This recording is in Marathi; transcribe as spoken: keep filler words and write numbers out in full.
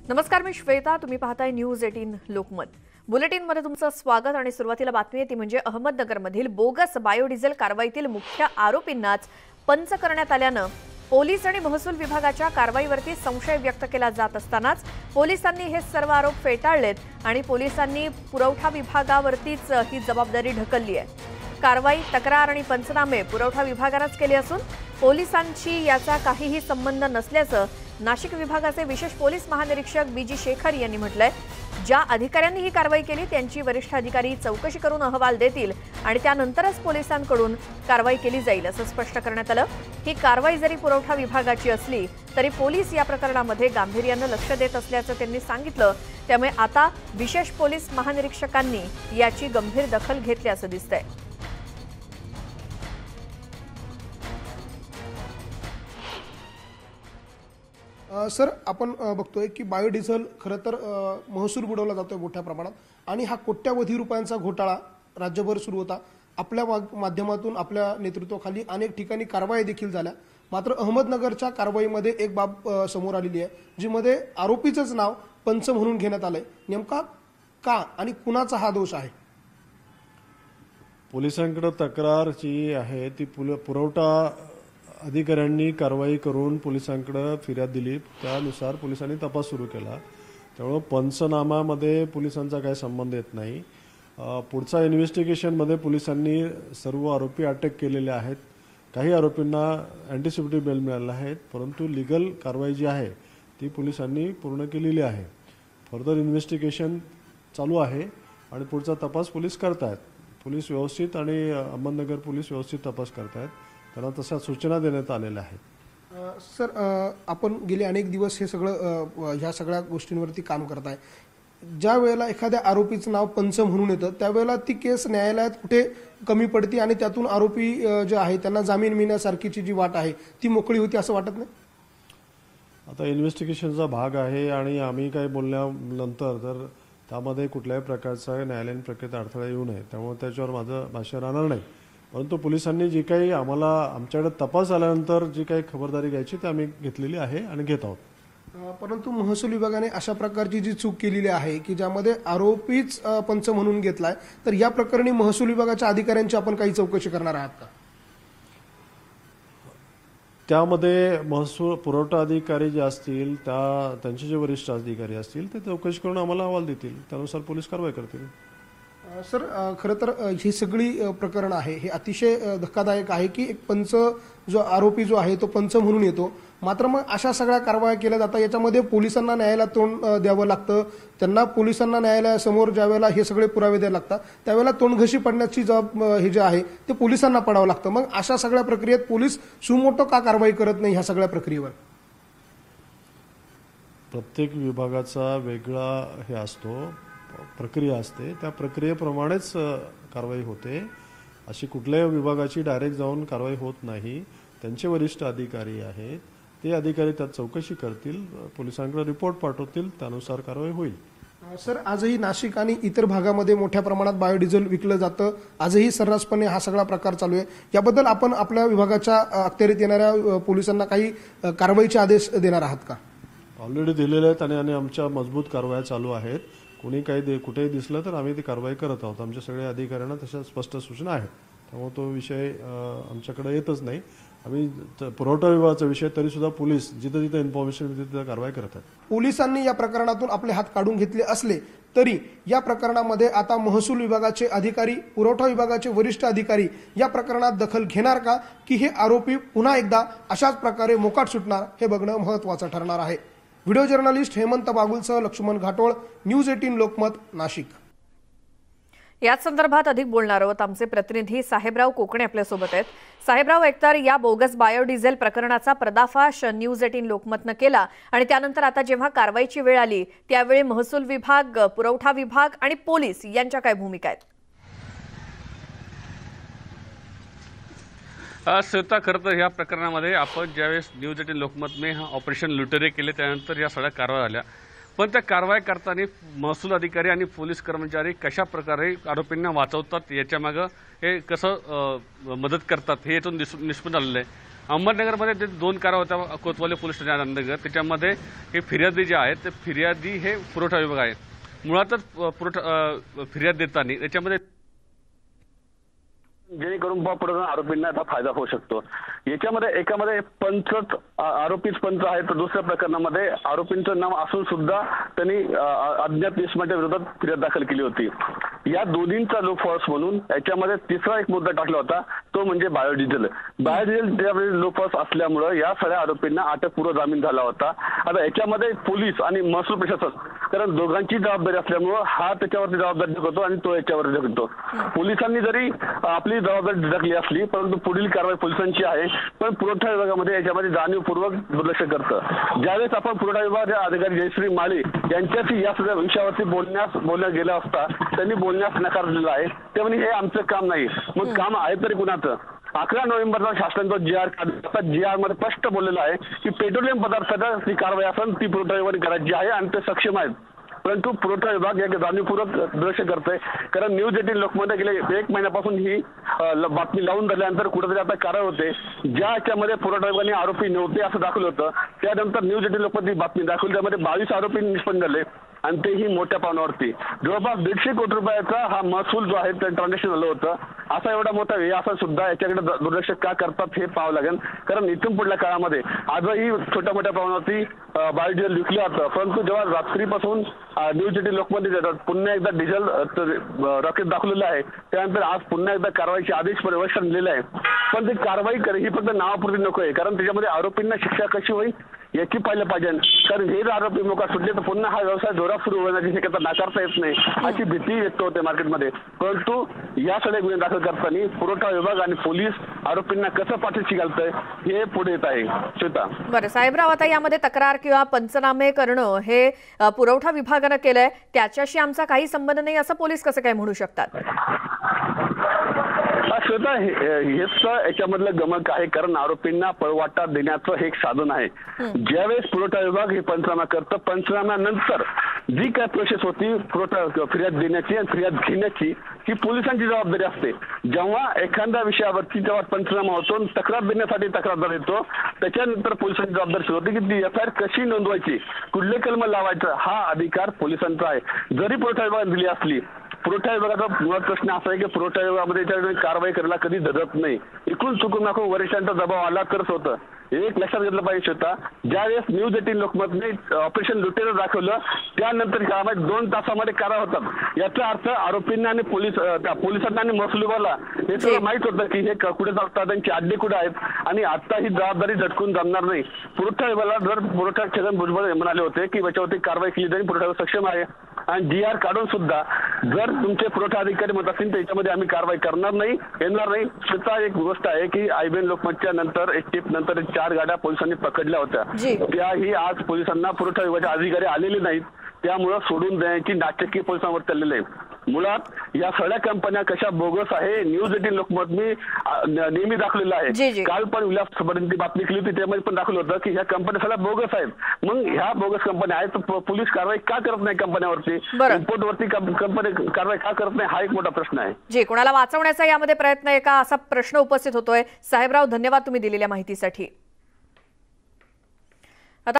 नमस्कार, मी श्वेता. तुम्ही पाहताय न्यूज अठरा लोकमत. बुलेटिनमध्ये तुमचं स्वागत. आणि सुरुवातीला बातमी आहे ती म्हणजे अहमदनगरमधील बोगस बायोडिझेल कारवाईतील मुख्य आरोपींनाच पंच करण्यात आल्यानं पोलीस आणि महसूल विभागाच्या कारवाईवरती संशय व्यक्त केला जात असतानाच पोलिसांनी हे सर्व आरोप फेटाळलेत आणि पोलिसांनी पुरवठा विभागावरतीच ही जबाबदारी ढकलली आहे. कारवाई, तक्रार आणि पंचनामे पुरवठा विभागानेच केले असून पोलिसांची याचा काहीही संबंध नसल्याचं नाशिक विभागाचे विशेष पोलीस महानिरीक्षक बी जी शेखर यांनी म्हटलंय. ज्या अधिकाऱ्यांनी ही कारवाई केली त्यांची वरिष्ठ अधिकारी चौकशी करून अहवाल देतील आणि त्यानंतरच पोलिसांकडून कारवाई केली जाईल असं स्पष्ट करण्यात आलं. ही कारवाई जरी पुरवठा विभागाची असली तरी पोलीस या प्रकरणामध्ये गांभीर्यानं लक्ष देत असल्याचं त्यांनी सांगितलं. त्यामुळे आता विशेष पोलीस महानिरीक्षकांनी याची गंभीर दखल घेतल्याचं दिसतंय. सर, आपण बघतोय की बायोडिझेल खरं तर महसूल बुडवला जातोय मोठ्या प्रमाणात आणि हा कोट्यावधी रुपयांचा घोटाळा राज्यभर सुरू होता. आपल्या माध्यमातून आपल्या नेतृत्वाखाली अनेक ठिकाणी कारवाई देखील झाल्या. मात्र अहमदनगरच्या कारवाईमध्ये एक बाब समोर आलेली आहे, जिमध्ये आरोपीचंच नाव पंच म्हणून घेण्यात आलंय. नेमका का आणि कुणाचा हा दोष आहे? पोलिसांकडे तक्रार जी आहे ती पुरवठा अधिकाऱ्यांनी कारवाई करून पोलिसांकडे फिर्याद दिली. त्यानुसार पोलिसांनी तपास सुरू केला. त्यामुळे पंचनामामध्ये पोलिसांचा काही संबंध येत नाही. पुढचा इन्व्हेस्टिगेशनमध्ये पोलिसांनी सर्व आरोपी अटक केलेले आहेत. काही आरोपींना अँटिसिपेटरी बेल मिळालेला आहे, परंतु लिगल कारवाई जी आहे ती पोलिसांनी पूर्ण केलेली आहे. फर्दर इन्व्हेस्टिगेशन चालू आहे आणि पुढचा तपास पोलीस करतायत. पोलीस व्यवस्थित आणि अहमदनगर पोलीस व्यवस्थित तपास करतायत. त्यांना तशा सूचना देण्यात आलेल्या आहेत. सर, आपण गेले अनेक दिवस हे सगळं ह्या सगळ्या गोष्टींवरती काम करताय. ज्या वेळेला एखाद्या आरोपीचं नाव पंच म्हणून येतं त्यावेळेला ती केस न्यायालयात कुठे कमी पडते आणि त्यातून आरोपी जे आहे त्यांना जामीन मिळण्यासारखीची जी वाट आहे ती मोकळी होती असं वाटत नाही? आता इन्व्हेस्टिगेशनचा भाग आहे आणि आम्ही काही बोलल्यानंतर तर त्यामध्ये कुठल्याही प्रकारचा न्यायालयीन प्रक्रियेत अडथळा येऊ नये, त्यामुळे त्याच्यावर माझं भाष्य राहणार नाही. परंतु पोलिसांनी जी काही आम्हाला आमच्याकडे तपास आल्यानंतर जी काही खबरदारी घ्यायची ती आम्ही घेतलेली आहे आणि घेत आहोत. परंतु महसूल विभागाने अशा प्रकारची जी चूक केलेली आहे की ज्यामध्ये आरोपीच पंच म्हणून घेतलाय, तर या प्रकरणी महसूल विभागाच्या अधिकाऱ्यांची आपण काही चौकशी करणार आहात का? त्यामध्ये महसूल पुरवठा अधिकारी जे असतील त्या त्यांचे जे वरिष्ठ अधिकारी असतील ते चौकशी करून आम्हाला अहवाल देतील. त्यानुसार पोलीस कारवाई करतील. सर, खरं तर ही सगळी प्रकरण आहे हे अतिशय धक्कादायक आहे की एक पंच जो आरोपी जो आहे तो पंच म्हणून येतो. मात्र मग अशा सगळ्या कारवाया केल्या जातात. याच्यामध्ये पोलिसांना न्यायालयात तोंड द्यावं लागतं. त्यांना पोलिसांना न्यायालयासमोर ज्या वेळेला हे सगळे पुरावे द्यायला लागतात त्यावेळेला तोंडघशी पडण्याची जबाब हे जे आहे ते पोलिसांना पडावं लागतं. मग अशा सगळ्या प्रक्रियेत पोलीस सुमोटो का कारवाई करत नाही ह्या सगळ्या प्रक्रियेवर? प्रत्येक विभागाचा वेगळा हे असतो, प्रक्रिया असते. त्या प्रक्रियेप्रमाणेच कारवाई होते. अशी कुठल्याही विभागाची डायरेक्ट जाऊन कारवाई होत नाही. त्यांचे वरिष्ठ अधिकारी आहेत, ते अधिकारी त्यात चौकशी करतील, पोलिसांकडे रिपोर्ट पाठवतील, त्यानुसार कारवाई होईल. सर, आजही नाशिक आणि इतर भागामध्ये मोठ्या प्रमाणात बायोडिझेल विकलं जातं. आजही सर्रासपणे हा सगळा प्रकार चालू आहे. याबद्दल आपण आपल्या विभागाच्या अखत्यारीत येणाऱ्या पोलिसांना काही कारवाईचे आदेश देणार आहात का? ऑलरेडी दिलेले आहेत आणि आमच्या मजबूत कारवाया चालू आहेत. कोणी काही कुठेही दिसलं तर आम्ही ती कारवाई करत आहोत. आमच्या सगळ्या अधिकाऱ्यांना तशा स्पष्ट सूचना आहेत. त्यामुळे तो विषय आमच्याकडे येतच नाही. आम्ही पुरवठा विभागाचा विषय तरी सुद्धा पोलीस जिथं जिथं इन्फॉर्मेशन तिथं कारवाई करत आहेत. पोलिसांनी या प्रकरणातून आपले हात काढून घेतले असले तरी या प्रकरणामध्ये आता महसूल विभागाचे अधिकारी, पुरवठा विभागाचे वरिष्ठ अधिकारी या प्रकरणात दखल घेणार का, की हे आरोपी पुन्हा एकदा अशाच प्रकारे मोकाट सुटणार हे बघणं महत्त्वाचं ठरणार आहे. व्हिडिओ जर्नलिस्ट हेमंत बागुलसह लक्ष्मण घाटोळ, न्यूज अठरा लोकमत, नाशिक. याच संदर्भात अधिक बोलणार आहोत. आमचे प्रतिनिधी साहेबराव कोकणे आपल्यासोबत आहेत. साहेबराव, एकतर या बोगस बायोडिझेल प्रकरणाचा पर्दाफाश न्यूज अठरा लोकमतनं केला आणि त्यानंतर आता जेव्हा कारवाईची वेळ आली त्यावेळी महसूल विभाग, पुरवठा विभाग आणि पोलीस यांच्या काय भूमिका आहेत? श्वेता, खरं तर या प्रकरणामध्ये आपण ज्यावेळेस न्यूज अठरा लोकमतने हा ऑपरेशन लुटेरे केले त्यानंतर या सगळ्या कारवाया झाल्या. पण त्या कारवाई करताना महसूल अधिकारी आणि पोलीस कर्मचारी कशा प्रकारे आरोपींना वाचवतात, याच्या मागे हे कसं मदत करतात हे यातून निष्पन्न आलेलं आहे. अहमदनगरमध्ये जे दोन कारवाया होत्या कोतवाली पोलीस स्टेशन अहमदनगर, त्याच्यामध्ये हे फिर्यादी जे आहेत ते फिर्यादी हे पुरवठा विभाग आहे. मुळातच पुरवठा फिर्याद देताना त्याच्यामध्ये जेणेकरून पुढे आरोपींना याचा फायदा होऊ शकतो. याच्यामध्ये एकामध्ये पंचच आरोपीच पंच आहे, तर दुसऱ्या प्रकरणामध्ये आरोपींचं नाव असून सुद्धा त्यांनी अज्ञात इसमाच्या विरोधात फिर्याद दाखल केली होती. या दोन्हींचा लूप फॉल्स म्हणून याच्यामध्ये तिसरा एक मुद्दा टाकला होता, तो म्हणजे बायोडिझेल. बायोडिझेल त्यावेळी लूप फॉल्स असल्यामुळे या सगळ्या आरोपींना अटकपूर्व जामीन झाला होता. आता याच्यामध्ये पोलीस आणि महसूल प्रशासन, कारण दोघांची जबाबदारी असल्यामुळे हा त्याच्यावरती जबाबदारी ढकलतो आणि तो याच्यावर ढकलतो. पोलिसांनी जरी आपली जबाबदारी ढकली असली, परंतु पुढील कारवाई पोलिसांची आहे. पण पुरवठा विभागामध्ये याच्यामध्ये जाणीवपूर्वक दुर्लक्ष करतं. ज्यावेळेस आपण पुरवठा विभागाचे अधिकारी जयश्री माळी यांच्याशी या सगळ्या विषयावरती बोलण्यास बोलण्यात गेला असता त्यांनी बोलण्यास नकार दिलेला आहे. ते म्हणजे हे आमचं काम नाही, मग काम आहे तरी कुणाचं? अकरा नोव्हेंबरला शासनाचा जी आर काढला, जी आर मध्ये स्पष्ट बोललेलं आहे की पेट्रोलियम पदार्थाचा ती कारवाई असेल ती पुरवठा विभागाने करायची आहे आणि ते सक्षम आहेत. परंतु पुरवठा विभाग या जाणीवपूर्वक दुर्लक्ष करतोय. कारण न्यूज एटीन लोकमध्ये गेले एक महिन्यापासून ही बातमी लावून धरल्यानंतर कुठेतरी आता कारवाई होते. ज्या याच्यामध्ये पुरवठा विभागाने आरोपी नव्हते असं दाखवलं होतं, त्यानंतर न्यूज एटीन लोकमध्ये बातमी दाखवली, त्यामध्ये बावीस आरोपी निष्पन्न झाले आणि तेही मोठ्या पावनावरती. जवळपास दीडशे कोटी रुपयाचा हा महसूल जो आहे ते ट्रान्झॅक्शन झालं होतं. असा एवढा मोठा व्यय असा सुद्धा याच्याकडे दुर्लक्ष का करतात हे पाहावं लागेल. कारण इथून पुढल्या काळामध्ये आजही छोट्या मोठ्या प्रमाणावरती बायोडिझेल विकलं जातं, परंतु जेव्हा रात्रीपासून न्यूज एटीन लोकमध्ये पुन्हा एकदा डिझेल रॉकेट दाखवलेलं आहे, त्यानंतर आज पुन्हा एकदा कारवाईचे आदेश परिवर्तन दिलेले आहे. पण ते कारवाई करे ही फक्त नावापुरती नको आहे, कारण त्याच्यामध्ये आरोपींना शिक्षा कशी होईल याची पाहिलं पाहिजे. कारण हे जर आरोपी मोका सुटले तर पुन्हा हा व्यवसाय जोरात सुरू होण्याची शक्यता नाकारता येत नाही, अशी भीती व्यक्त होते मार्केटमध्ये. परंतु या सगळे गुन्हे दाखल करताना पुरवठा विभाग आणि पोलीस आरोपींना कसं पाठीशी घालतंय हे पुढे येत आहे. श्वेता. बरं साहेबराव, आता यामध्ये तक्रार किंवा पंचनामे करणं हे पुरवठा विभागानं केलंय, त्याच्याशी आमचा काही संबंध नाही असं पोलीस कसं काय म्हणू शकतात? श्वेता, हेच याच्यामधलं गमक आहे. कारण आरोपींना पळवाटा देण्याचं हे एक साधन आहे. ज्यावेळेस पुरवठा विभाग हे पंचनामा करतं, पंचनाम्यानंतर जी काय प्रोसेस होती पुरवठा फिर्याद देण्याची आणि फिर्याद घेण्याची ही पोलिसांची जबाबदारी असते. जेव्हा एखाद्या विषयावरती जेव्हा पंचनामा होतो, तक्रार देण्यासाठी तक्रारदार येतो, त्याच्यानंतर पोलिसांची जबाबदारी सुरू होती की ती एफ आय आर कशी नोंदवायची, कुठले कलम लावायचं, हा अधिकार पोलिसांचा आहे. जरी पुरवठा विभागाने दिली असली, पुरवठा विभागाचा मुळात प्रश्न असा आहे की पुरवठा विभागामध्ये कारवाई करायला कधी धरत नाही. इकडून चुकून दाखवून वरिष्ठांचा दबाव आला तरच होतं. एक लक्षात घेतलं पाहिजे होता, ज्यावेळेस न्यूज एटीन लोकमतने ऑपरेशन लुटेरा दाखवलं त्यानंतर कामात दोन तासामध्ये कारवाई होतात. याचा अर्थ आरोपींना आणि पोलीस त्या पोलिसांना आणि महसूल विभागाला हे सगळं माहित होतं की हे कुठे जातात, त्यांचे अड्डे कुठे आहेत आणि आता ही जबाबदारी झटकून जमणार नाही. पुरवठा विभागाला जर पुरवठा छगन भुजबळ म्हणाले होते की याच्यावरती कारवाई केली जाईल, पुरवठा विभाग सक्षम आहे आणि जी आर काढून सुद्धा जर तुमचे पुरवठा अधिकारी म्हणत असतील तर याच्यामध्ये आम्ही कारवाई करणार नाही, येणार नाही. स्वतः एक गोष्ट आहे की आयबीएन लोकमतच्या नंतर एक टिप नंतर चार गाड्या पोलिसांनी पकडल्या होत्या, त्याही आज पोलिसांना पुरवठा विभागाचे अधिकारी आलेले नाहीत. त्यामुळे सोडून देण्याची नाटकी पोलिसांवर चाललेली आहे. मुळात या सगळ्या कंपन्या कशा बोगस आहे न्यूज एटीन लोकमत मी नेहमी दाखवलेलं आहे. काल पण विलास बातमी केली होती, त्यामध्ये पण दाखवलं होतं की ह्या कंपन्या सगळ्या बोगस आहेत. मग ह्या बोगस कंपन्या आहेत तर पोलीस कारवाई का करत नाही कंपन्यावरती, इम्पोर्टवरती कंपनी कारवाई का करत नाही, हा एक मोठा प्रश्न आहे. जी, कोणाला वाचवण्याचा यामध्ये प्रयत्न आहे का असा प्रश्न उपस्थित होतोय. साहेबराव, धन्यवाद तुम्ही दिलेल्या माहितीसाठी.